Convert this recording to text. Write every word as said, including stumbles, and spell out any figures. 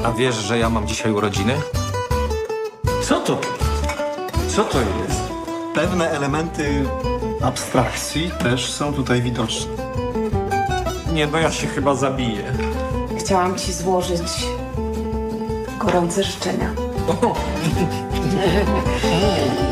A wiesz, że ja mam dzisiaj urodziny? Co to? Co to jest? Pewne elementy abstrakcji też są tutaj widoczne. Nie, no ja się chyba zabiję. Chciałam ci złożyć gorące życzenia.